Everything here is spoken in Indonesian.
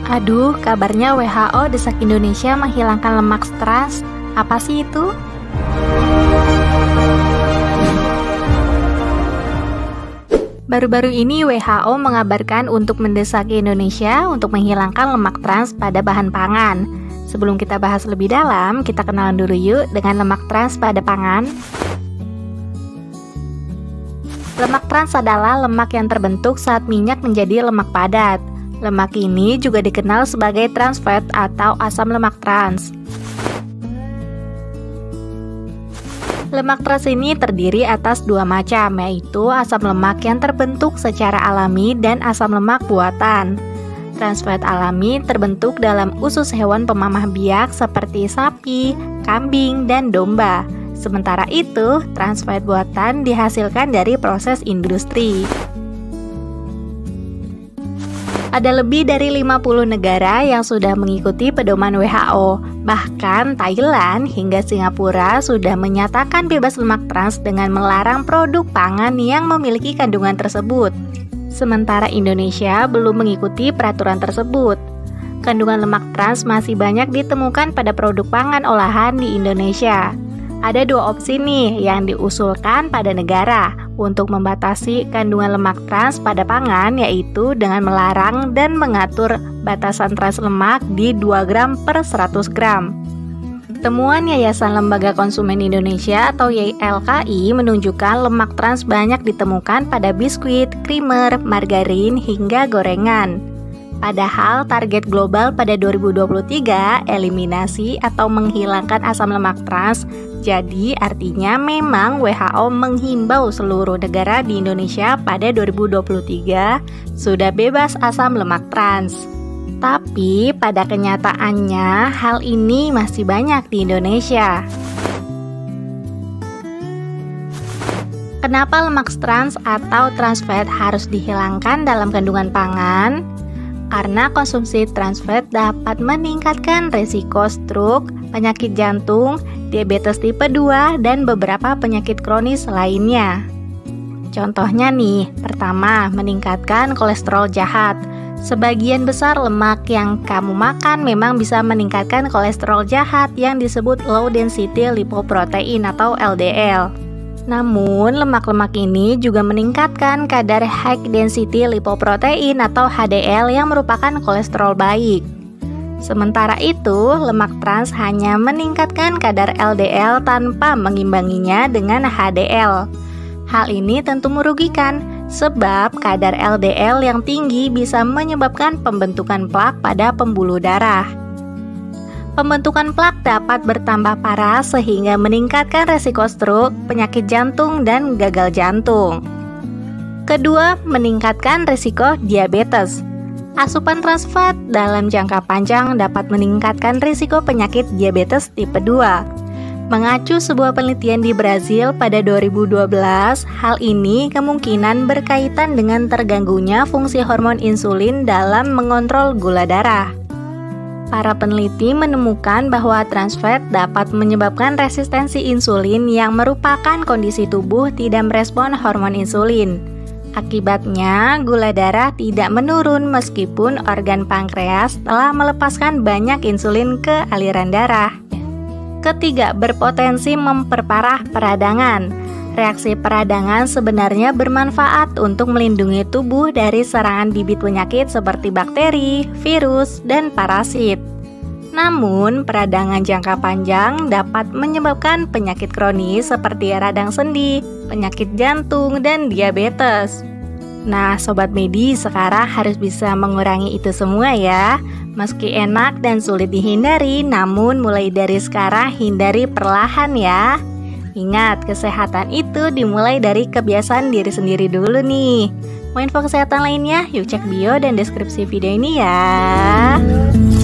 Aduh, kabarnya WHO desak Indonesia menghilangkan lemak trans. Apa sih itu? Baru-baru ini WHO mengabarkan untuk mendesak Indonesia untuk menghilangkan lemak trans pada bahan pangan. Sebelum kita bahas lebih dalam, kita kenalan dulu yuk dengan lemak trans pada pangan. Lemak trans adalah lemak yang terbentuk saat minyak menjadi lemak padat. Lemak ini juga dikenal sebagai trans fat atau asam lemak trans. Lemak trans ini terdiri atas dua macam, yaitu asam lemak yang terbentuk secara alami dan asam lemak buatan. Trans fat alami terbentuk dalam usus hewan pemamah biak seperti sapi, kambing, dan domba. Sementara itu, trans fat buatan dihasilkan dari proses industri. Ada lebih dari 50 negara yang sudah mengikuti pedoman WHO. Bahkan Thailand hingga Singapura sudah menyatakan bebas lemak trans dengan melarang produk pangan yang memiliki kandungan tersebut. Sementara Indonesia belum mengikuti peraturan tersebut. Kandungan lemak trans masih banyak ditemukan pada produk pangan olahan di Indonesia. Ada dua opsi nih yang diusulkan pada negara untuk membatasi kandungan lemak trans pada pangan, yaitu dengan melarang dan mengatur batasan trans lemak di 2 gram per 100 gram. Temuan Yayasan Lembaga Konsumen Indonesia atau YLKI menunjukkan lemak trans banyak ditemukan pada biskuit, krimer, margarin, hingga gorengan. Padahal target global pada 2023 eliminasi atau menghilangkan asam lemak trans. Jadi artinya memang WHO menghimbau seluruh negara di Indonesia pada 2023 sudah bebas asam lemak trans. Tapi pada kenyataannya hal ini masih banyak di Indonesia. Kenapa lemak trans atau trans fat harus dihilangkan dalam kandungan pangan? Karena konsumsi trans fat dapat meningkatkan risiko stroke, penyakit jantung, diabetes tipe 2, dan beberapa penyakit kronis lainnya. Contohnya nih, pertama, meningkatkan kolesterol jahat. Sebagian besar lemak yang kamu makan memang bisa meningkatkan kolesterol jahat yang disebut low density lipoprotein atau LDL. Namun, lemak-lemak ini juga meningkatkan kadar high density lipoprotein atau HDL yang merupakan kolesterol baik. Sementara itu, lemak trans hanya meningkatkan kadar LDL tanpa mengimbanginya dengan HDL. Hal ini tentu merugikan, sebab kadar LDL yang tinggi bisa menyebabkan pembentukan plak pada pembuluh darah. Pembentukan plak dapat bertambah parah sehingga meningkatkan resiko stroke, penyakit jantung, dan gagal jantung. Kedua, meningkatkan risiko diabetes. Asupan trans fat dalam jangka panjang dapat meningkatkan risiko penyakit diabetes tipe 2. Mengacu sebuah penelitian di Brazil pada 2012, hal ini kemungkinan berkaitan dengan terganggunya fungsi hormon insulin dalam mengontrol gula darah. Para peneliti menemukan bahwa trans fat dapat menyebabkan resistensi insulin yang merupakan kondisi tubuh tidak merespon hormon insulin. Akibatnya, gula darah tidak menurun meskipun organ pankreas telah melepaskan banyak insulin ke aliran darah. Ketiga, berpotensi memperparah peradangan. Reaksi peradangan sebenarnya bermanfaat untuk melindungi tubuh dari serangan bibit penyakit seperti bakteri, virus, dan parasit. Namun, peradangan jangka panjang dapat menyebabkan penyakit kronis seperti radang sendi, penyakit jantung, dan diabetes. Nah, Sobat Medi sekarang harus bisa mengurangi itu semua ya. Meski enak dan sulit dihindari, namun mulai dari sekarang hindari perlahan ya. Ingat, kesehatan itu dimulai dari kebiasaan diri sendiri dulu nih. Mau info kesehatan lainnya? Yuk cek bio dan deskripsi video ini ya.